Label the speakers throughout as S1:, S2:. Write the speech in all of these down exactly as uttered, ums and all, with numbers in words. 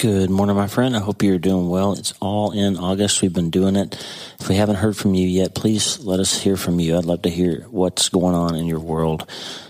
S1: Good morning, my friend. I hope you're doing well. It's all in August. We've been doing it. If we haven't heard from you yet, please let us hear from you. I'd love to hear what's going on in your world.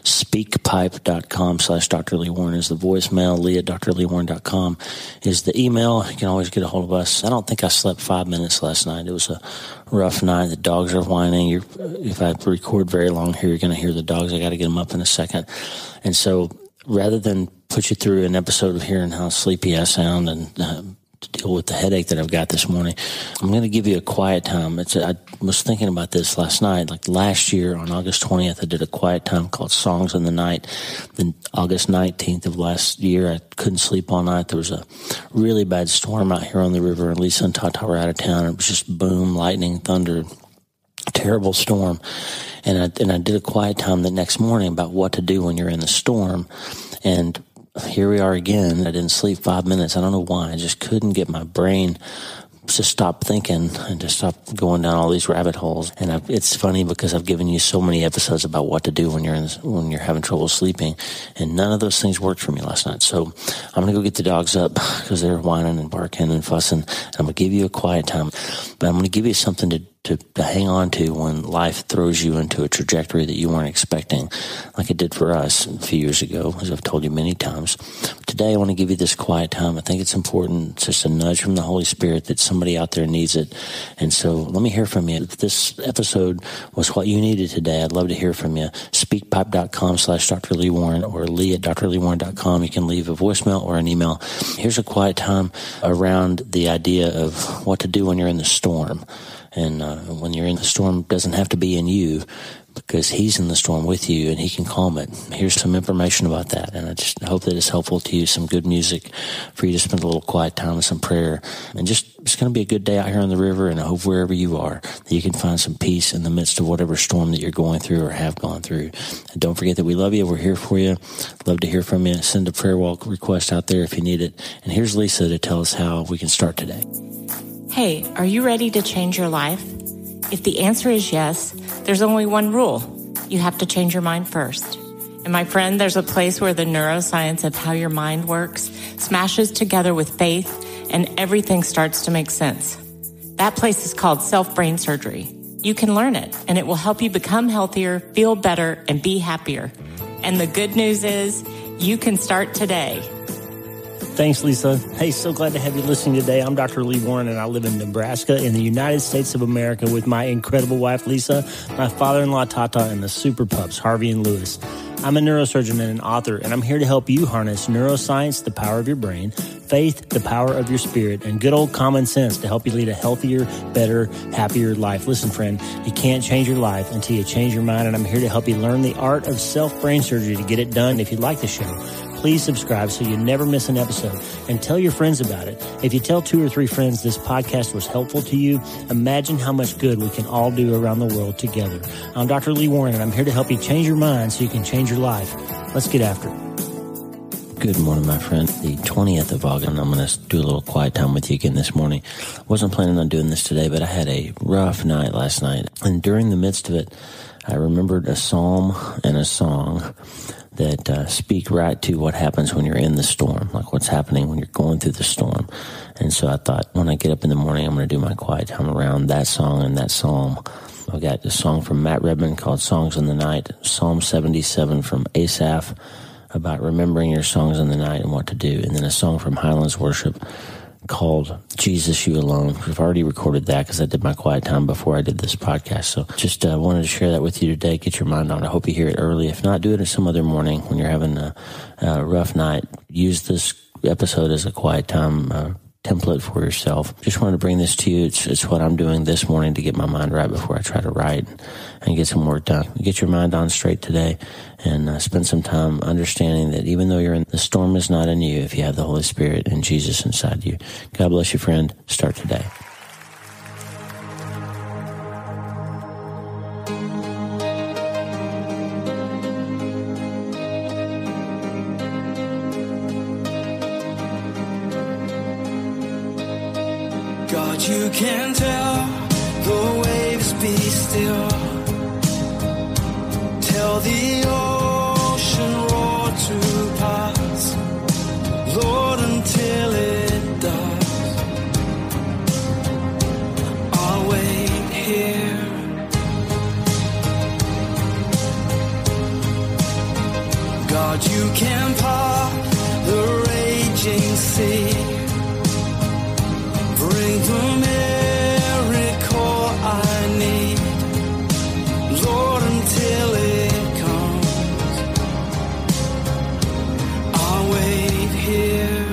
S1: Speakpipe.com slash Dr. Lee Warren is the voicemail. Lee at dr lee warren dot com is the email. You can always get a hold of us. I don't think I slept five minutes last night. It was a rough night. The dogs are whining. You're, if I record very long here, you're going to hear the dogs. I got to get them up in a second. And so rather than put you through an episode of hearing how sleepy I sound and uh, to deal with the headache that I've got this morning, I'm going to give you a quiet time. It's a, I was thinking about this last night. Like last year on August twentieth, I did a quiet time called Songs in the Night. Then August nineteenth of last year, I couldn't sleep all night. There was a really bad storm out here on the river, and Lisa and Tata were out of town. It was just boom, lightning, thunder, terrible storm. And I, and I did a quiet time the next morning about what to do when you're in the storm. And here we are again. I didn't sleep five minutes. I don't know why. I just couldn't get my brain to stop thinking and to stop going down all these rabbit holes. And I've, it's funny because I've given you so many episodes about what to do when you're in, when you're having trouble sleeping, and none of those things worked for me last night. So I'm going to go get the dogs up because they're whining and barking and fussing. And I'm going to give you a quiet time, but I'm going to give you something to To, to hang on to when life throws you into a trajectory that you weren't expecting, like it did for us a few years ago, as I've told you many times. Today, I want to give you this quiet time. I think it's important. It's just a nudge from the Holy Spirit that somebody out there needs it. And so let me hear from you. If this episode was what you needed today, I'd love to hear from you. Speakpipe.com slash Dr. Lee Warren or Lee at dr lee warren dot com. You can leave a voicemail or an email. Here's a quiet time around the idea of what to do when you're in the storm. And uh, when you're in the storm, it doesn't have to be in you, because he's in the storm with you and he can calm it. Here's some information about that. And I just hope that it's helpful to you. Some good music for you to spend a little quiet time with some prayer. And just, it's going to be a good day out here on the river. And I hope wherever you are, that you can find some peace in the midst of whatever storm that you're going through or have gone through. And don't forget that we love you. We're here for you. Love to hear from you. Send a prayer walk request out there if you need it. And here's Lisa to tell us how we can start today.
S2: Hey, are you ready to change your life? If the answer is yes, there's only one rule. You have to change your mind first. And my friend, there's a place where the neuroscience of how your mind works smashes together with faith and everything starts to make sense. That place is called self-brain surgery. You can learn it, and it will help you become healthier, feel better, and be happier. And the good news is you can start today.
S3: Thanks, Lisa. Hey, so glad to have you listening today. I'm Doctor Lee Warren, and I live in Nebraska in the United States of America with my incredible wife, Lisa, my father-in-law, Tata, and the super pups, Harvey and Lewis. I'm a neurosurgeon and an author, and I'm here to help you harness neuroscience, the power of your brain, faith, the power of your spirit, and good old common sense to help you lead a healthier, better, happier life. Listen, friend, you can't change your life until you change your mind, and I'm here to help you learn the art of self-brain surgery to get it done. If you like the show, please subscribe so you never miss an episode, and tell your friends about it. If you tell two or three friends this podcast was helpful to you, imagine how much good we can all do around the world together. I'm Doctor Lee Warren, and I'm here to help you change your mind so you can change your life. Let's get after it.
S1: Good morning, my friend. The twentieth of August, and I'm going to do a little quiet time with you again this morning. Wasn't planning on doing this today, but I had a rough night last night. And during the midst of it, I remembered a psalm and a song that uh, speak right to what happens when you're in the storm, like what's happening when you're going through the storm. And so I thought, when I get up in the morning, I'm going to do my quiet time around that song and that psalm. I got a song from Matt Redman called Songs in the Night, Psalm seventy-seven from Asaph about remembering your songs in the night and what to do, and then a song from Highlands Worship called Jesus You Alone. I've already recorded that because I did my quiet time before I did this podcast. So just uh, wanted to share that with you today. Get your mind on it. I hope you hear it early. If not, do it at some other morning when you're having a, a rough night. Use this episode as a quiet time uh, template for yourself. Just wanted to bring this to you. It's, it's what I'm doing this morning to get my mind right before I try to write and get some work done. Get your mind on straight today and uh, spend some time understanding that even though you're in, the storm is not in you if you have the Holy Spirit and Jesus inside you. God bless you, friend. Start today.
S4: God, you can tell the waves be still. Tell the ocean roar to pass, Lord, until it raging sea. Bring the miracle I need, Lord, until it comes. I'll wait here,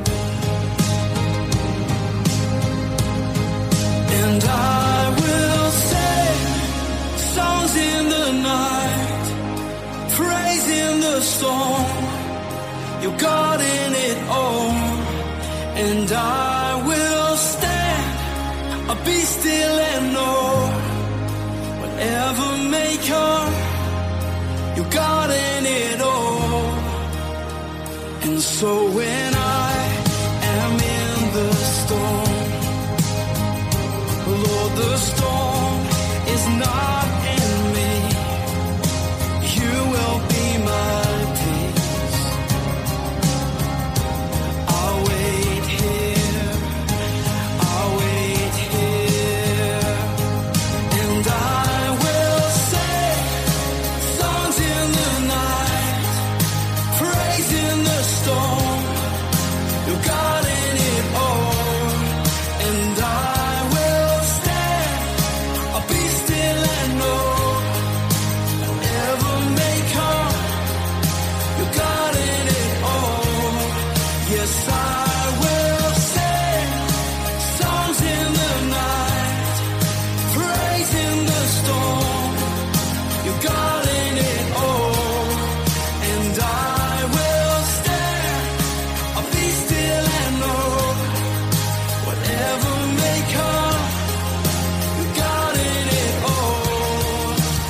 S4: and I will sing songs in the night, praise in the storm. You're God in it all, and I will stand, I'll be still and know whatever may come, you're God in it all. And so when I am in the storm, Lord, the storm is not in me, you will be my peace. I'll wait here, I'll wait here, and I will sing songs in the night, praise in the storm. You're God in it all, and I will stand, I'll be still and know whatever may come, you're God in it all. Yes, I will sing songs in the night, praise in the storm. You're God in it all, and I will stand, I'll be still and know whatever may come, you're God in it all.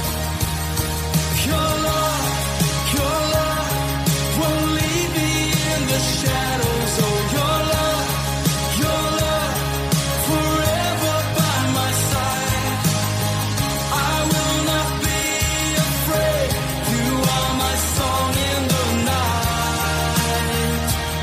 S4: Your love, your love won't leave me in the shadows. Oh, your love, your love forever by my side. I will not be afraid. You are my song in the night.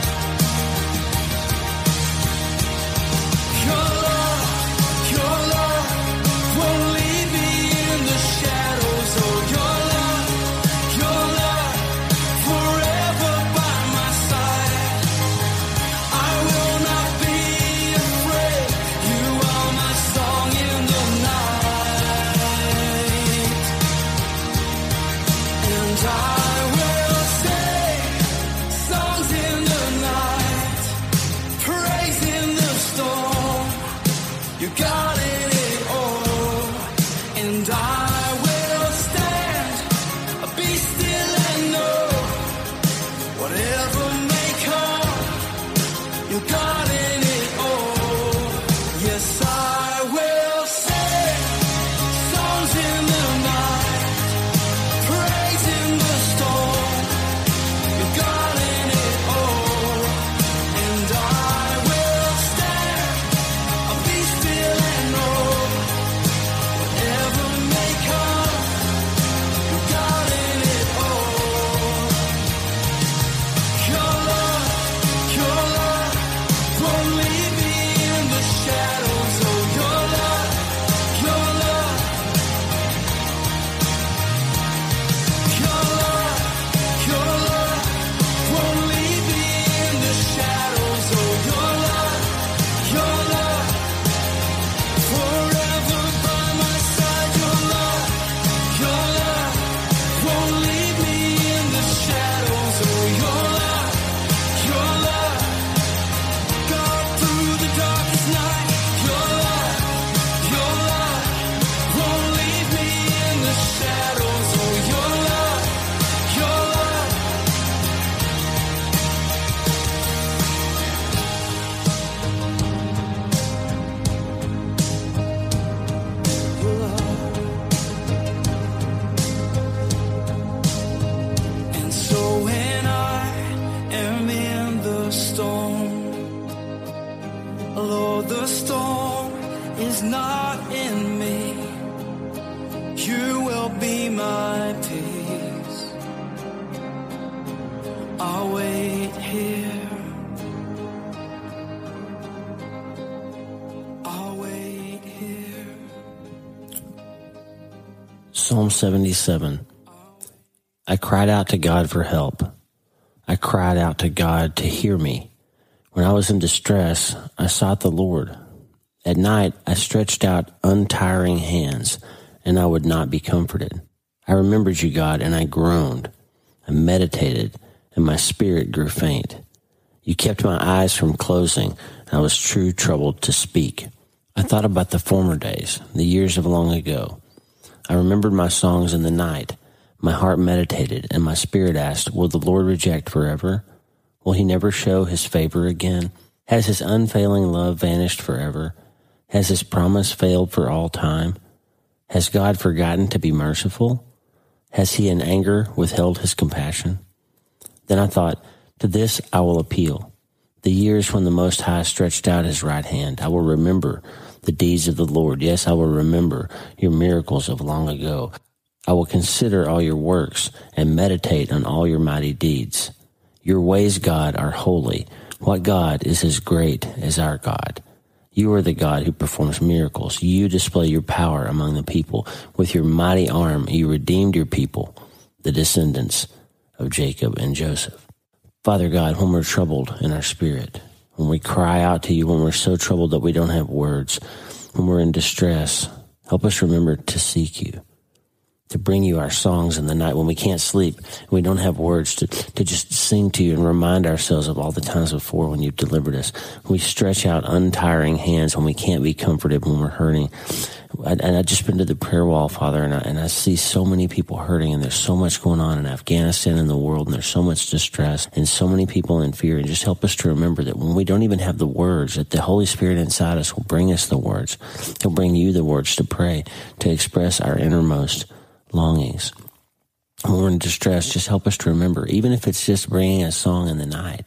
S4: Your love, your love won't leave me in the shadows. Oh, your love, your love forever by my side. I will not be afraid. You are my song in the night, and I will sing songs in the night, praise in the storm. You got in it all, and I will stand, I'll be still and know whatever may come, you got in it all. Yes, I will sing songs in the night, praise in the storm. You got in it all, and I will stand, I'll be still and know whatever may come, you got in it all. Your love, your love won't leave me in the shadows. Oh, your love, your love, your love, your love won't leave me in the shadows. Oh, your love, your love forever by my side. Your love, your love won't leave me in the shadows. Oh, your love, your love, God through the darkest night. Your love, your love won't leave me in the shadows. Oh, your love, your love. Your love. And so when I am in the storm, Lord, the storm is not in me, you will be my peace. I'll wait here, I'll wait here.
S1: Psalm seventy-seven. I cried out to God for help. I cried out to God to hear me. When I was in distress, I sought the Lord. At night, I stretched out untiring hands, and I would not be comforted. I remembered you, God, and I groaned. I meditated, and my spirit grew faint. You kept my eyes from closing, and I was too troubled to speak. I thought about the former days, the years of long ago. I remembered my songs in the night. My heart meditated, and my spirit asked, will the Lord reject forever? Will he never show his favor again? Has his unfailing love vanished forever? Has his promise failed for all time? Has God forgotten to be merciful? Has he in anger withheld his compassion? Then I thought, to this I will appeal. The years when the Most High stretched out his right hand, I will remember the deeds of the Lord. Yes, I will remember your miracles of long ago. I will consider all your works and meditate on all your mighty deeds. Your ways, God, are holy. What God is as great as our God? You are the God who performs miracles. You display your power among the people. With your mighty arm, you redeemed your people, the descendants of Jacob and Joseph. Father God, when we're troubled in our spirit, when we cry out to you, when we're so troubled that we don't have words, when we're in distress, help us remember to seek you, to bring you our songs in the night when we can't sleep and we don't have words, to, to just sing to you and remind ourselves of all the times before when you've delivered us. We stretch out untiring hands when we can't be comforted, when we're hurting. I, and I've just been to the prayer wall, Father, and I, and I see so many people hurting, and there's so much going on in Afghanistan and the world, and there's so much distress and so many people in fear. And just help us to remember that when we don't even have the words, that the Holy Spirit inside us will bring us the words. He'll bring you the words to pray, to express our innermost longings. When we're in distress, just help us to remember, even if it's just bringing a song in the night.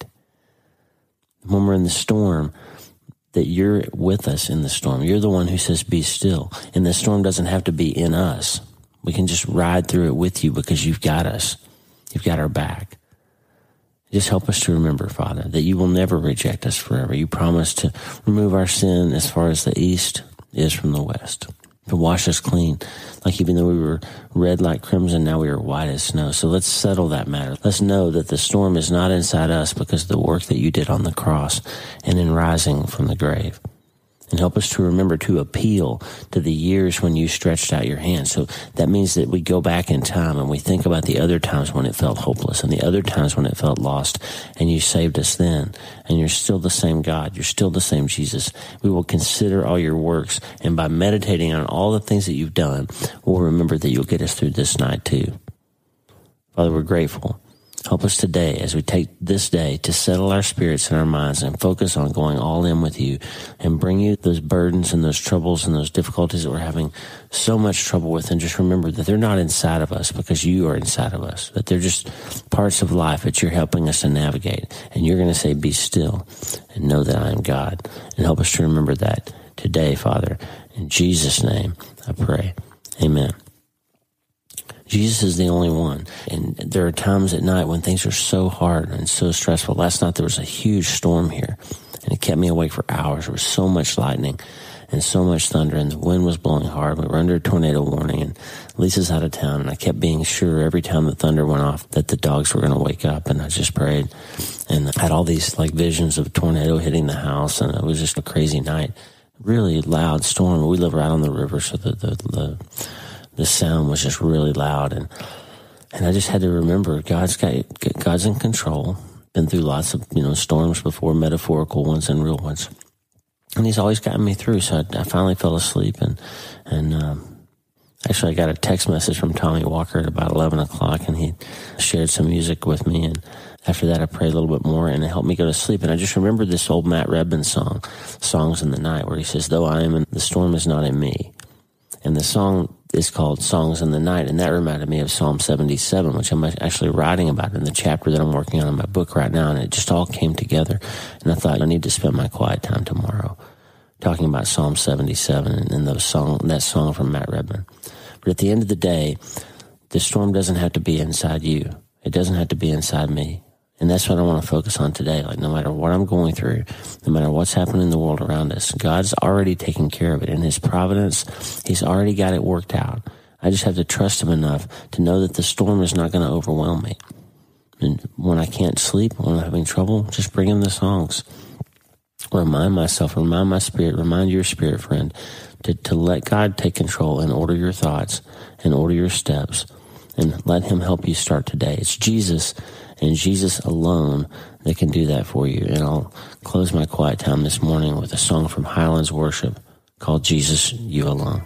S1: When we're in the storm, that you're with us in the storm. You're the one who says, be still. And the storm doesn't have to be in us. We can just ride through it with you because you've got us. You've got our back. Just help us to remember, Father, that you will never reject us forever. You promise to remove our sin as far as the east is from the west, to wash us clean. Like even though we were red like crimson, now we are white as snow. So let's settle that matter. Let's know that the storm is not inside us because of the work that you did on the cross and in rising from the grave. And help us to remember to appeal to the years when you stretched out your hand. So that means that we go back in time and we think about the other times when it felt hopeless and the other times when it felt lost, and you saved us then. And you're still the same God. You're still the same Jesus. We will consider all your works, and by meditating on all the things that you've done, we'll remember that you'll get us through this night too. Father, we're grateful. Help us today as we take this day to settle our spirits and our minds and focus on going all in with you and bring you those burdens and those troubles and those difficulties that we're having so much trouble with. And just remember that they're not inside of us because you are inside of us, that they're just parts of life that you're helping us to navigate. And you're going to say, be still and know that I am God. And help us to remember that today, Father. In Jesus' name, I pray. Amen. Jesus is the only one. And there are times at night when things are so hard and so stressful. Last night there was a huge storm here, and it kept me awake for hours. There was so much lightning and so much thunder, and the wind was blowing hard. We were under a tornado warning, and Lisa's out of town, and I kept being sure every time the thunder went off that the dogs were going to wake up, and I just prayed. And I had all these like visions of a tornado hitting the house, and it was just a crazy night. Really loud storm. We live right on the river, so the the, the The sound was just really loud, and and I just had to remember God's got God's in control. Been through lots of you know storms before, metaphorical ones and real ones, and He's always gotten me through. So I, I finally fell asleep, and and um, actually I got a text message from Tommy Walker at about eleven o'clock, and he shared some music with me. And after that, I prayed a little bit more, and it helped me go to sleep. And I just remembered this old Matt Redman song, "Songs in the Night," where he says, "Though I am in the storm is not in me," and the song is called Songs in the Night, and that reminded me of Psalm seventy-seven, which I'm actually writing about in the chapter that I'm working on in my book right now, and it just all came together. And I thought, I need to spend my quiet time tomorrow talking about Psalm seventy-seven and, and those song, that song from Matt Redman. But at the end of the day, the storm doesn't have to be inside you. It doesn't have to be inside me. And that's what I want to focus on today. Like, no matter what I'm going through, no matter what's happening in the world around us, God's already taken care of it. In His providence, He's already got it worked out. I just have to trust Him enough to know that the storm is not going to overwhelm me. And when I can't sleep, when I'm having trouble, just bring Him the songs. remind myself, remind my spirit, remind your spirit, friend, to, to let God take control and order your thoughts and order your steps and let him help you start today. It's Jesus and Jesus alone that can do that for you. And I'll close my quiet time this morning with a song from Highlands Worship called Jesus, You Alone.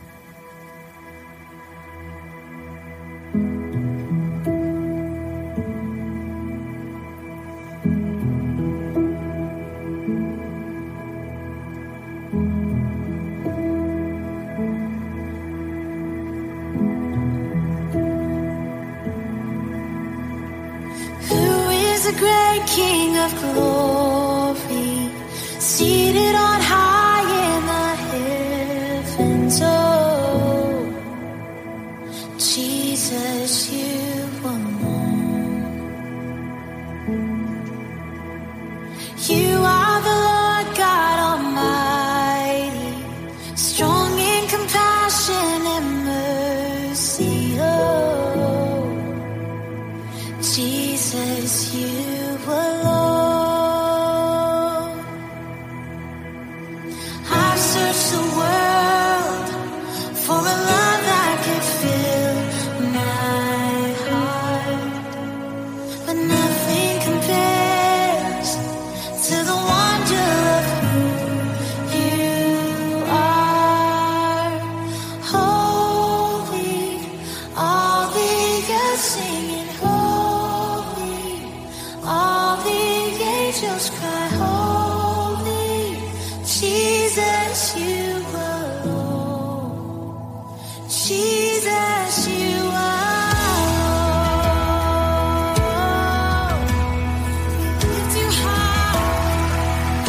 S5: The great King of glory, seated on high in the heavens. Oh, Jesus, you alone. You are the Lord God Almighty, strong in compassion and mercy. Oh, Jesus, you alone. I've searched the world for a love that could fill my heart, but nothing compares to the wonder of who you are. Holy, all the earth singing holy. All the angels cry holy, Jesus, you alone. Jesus, you alone. We lift you high.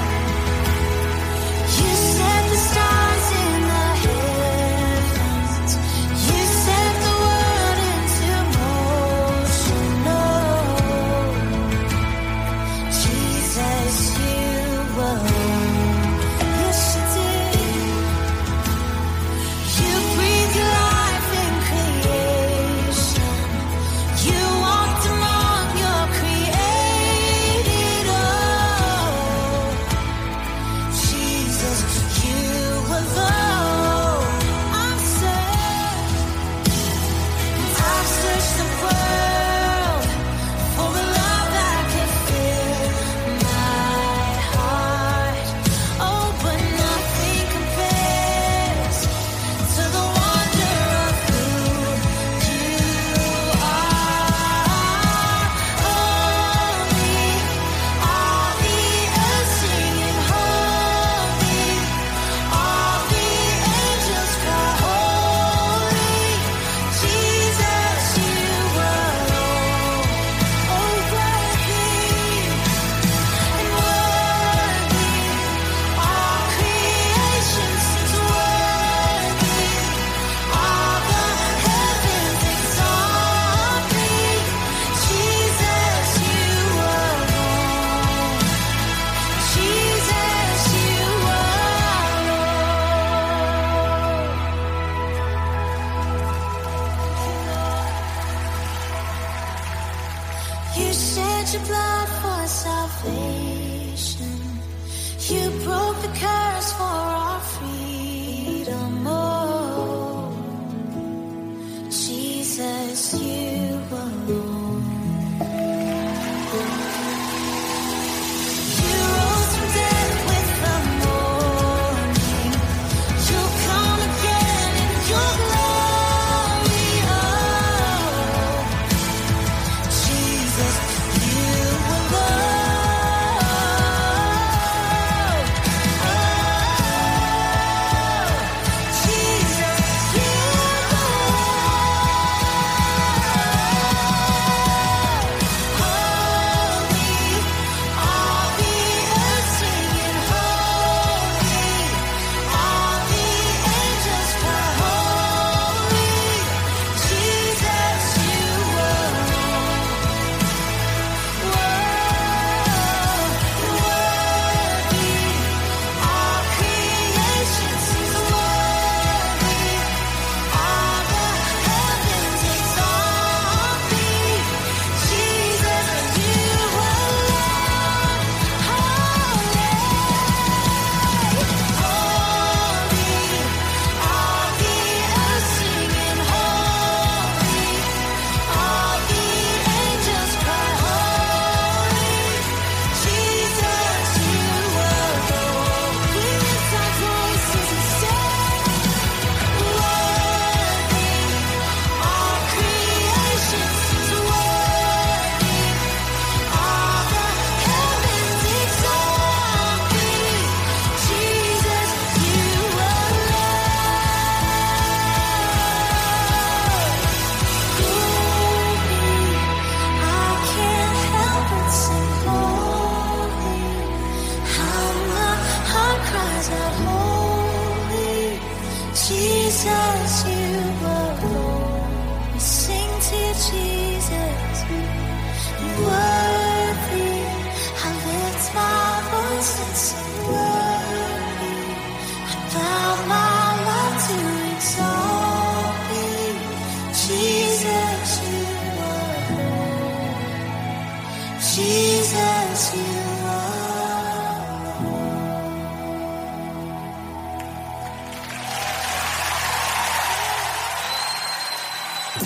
S5: You set the stars in the heavens. You set the world into motion. Oh, Jesus, you alone. Yes, you did. You breathed life in creation. You walked among your created. Oh, Jesus, you alone. I've searched, I've searched the world for a love that could fill my heart. Oh, but nothing compares to the wonder of who you are. Holy, all the earth singing holy. All the angels cry holy. Jesus, you alone. Oh, worthy and worthy. All creation sings worthy. All the heavens exalt thee. Jesus, you alone. Jesus, you alone. You shed your blood for salvation. You broke the curse for our freedom. Oh, Jesus, you alone. You rose from death with the morning. You'll come again in your glory. Oh, Jesus, you alone.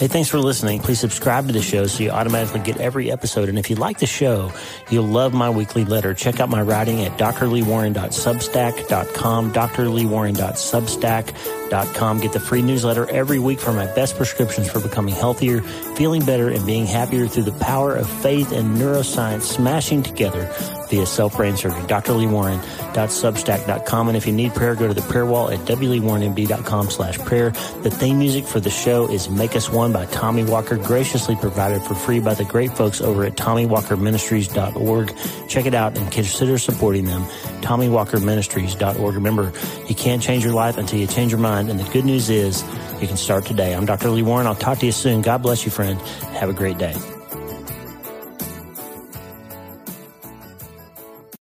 S3: Hey, thanks for listening. Please subscribe to the show so you automatically get every episode. And if you like the show, you'll love my weekly letter. Check out my writing at d r lee warren dot substack dot com, d r lee warren dot substack dot com. Get the free newsletter every week for my best prescriptions for becoming healthier, feeling better, and being happier through the power of faith and neuroscience smashing together via self-brain surgery. d r lee warren dot substack dot com. And if you need prayer, go to the prayer wall at w lee warren m d dot com slash prayer. The theme music for the show is Make Us One by Tommy Walker, graciously provided for free by the great folks over at tommy walker ministries dot org. Check it out and consider supporting them. tommy walker ministries dot org. Remember, you can't change your life until you change your mind, and the good news is you can start today. I'm Doctor Lee Warren. I'll talk to you soon. God bless you, friend. Have a great day.